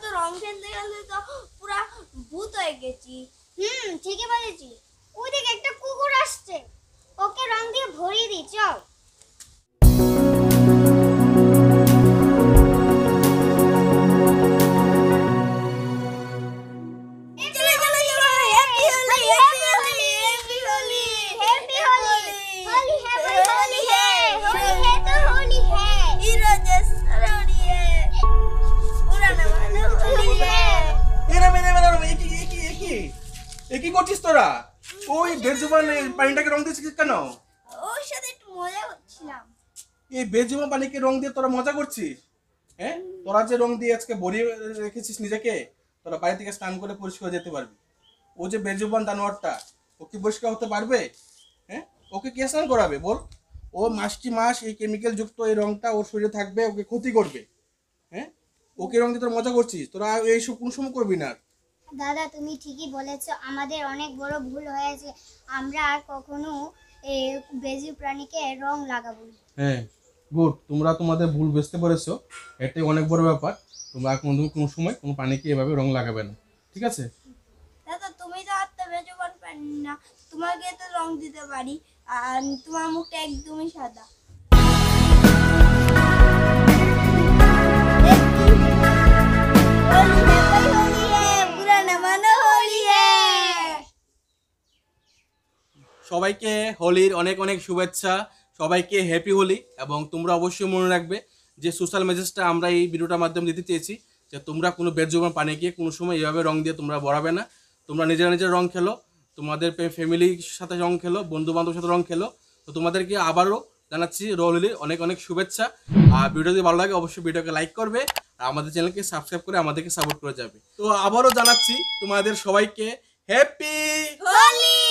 তো রং খেলতে গেলে তো পুরা ভূত হয়ে গেছি। ঠিকই বলেছি। ওই দিকে একটা কুকুর আসছে, ওকে রং দিয়ে ভরিয়ে দিই, চল। কি করছিস তোরা? ওই বেজুবান পানিটাকে রং দিয়েছিস কেন? ওর সাথে একটু মজা করছিলাম। এই বেজুবান পানিকে রং দিয়ে তোরা মজা করছিস? হ্যাঁ, তোরা যে রং দিয়ে আজকে ভরিয়ে রেখেছিস নিজেকে, তোরা বাড়ি থেকে স্নান করে পরিষ্কার যেতে পারবি। ও যে বেজুবান দানোয়ারটা, ও কি পরিষ্কার হতে পারবে? হ্যাঁ, ওকে কে স্নান করাবে বল? ও মাসটি মাস এই কেমিক্যাল যুক্ত এই রংটা ওর শরীরে থাকবে, ওকে ক্ষতি করবে। হ্যাঁ, ওকে রং দিয়ে তোরা মজা করছিস, তোরা এইসব কোন সময় করবি না। দাদা তুমি ঠিকই বলেছো, আমাদের অনেক বড় ভুল হয়েছে। আমরা আর কখনো এই বেজি প্রাণীকে রং লাগাবো না। হ্যাঁ, গুড, তোমরা তোমাদের ভুল বুঝতে পেরেছো, এটাই অনেক বড় ব্যাপার। তোমরা কোনো সময় কোনো পানিকে এভাবে রং লাগাবে না, ঠিক আছে? দাদা তুমি তো হাতটা বেজবান পারি না, তোমাকে তো রং দিতে পারি, আর তোমার মুখটা একদমই সাদা। সবাইকে হোলির অনেক অনেক শুভেচ্ছা, সবাইকে হ্যাপি হোলি। এবং তোমরা অবশ্যই মনে রাখবে যে সোশ্যাল মেসেজটা আমরা এই ভিডিওটার মাধ্যমে দিতে চেয়েছি যে তোমরা কোনো বেজবান পানিকে কোনো সময় এইভাবে রং দিয়ে তোমরা ভরাবে না। তোমরা নিজেরা নিজের রং খেলো, তোমাদের ফ্যামিলির সাথে রং খেলো, বন্ধু বান্ধবের সাথে রং খেলো। তো তোমাদেরকে আবারও জানাচ্ছি হোলির অনেক অনেক শুভেচ্ছা। আর ভিডিও যদি ভালো লাগে অবশ্যই ভিডিওকে লাইক করবে, আর আমাদের চ্যানেলকে সাবস্ক্রাইব করে আমাদেরকে সাপোর্ট করে যাবে। তো আবারও জানাচ্ছি তোমাদের সবাইকে হ্যাপি হোলি।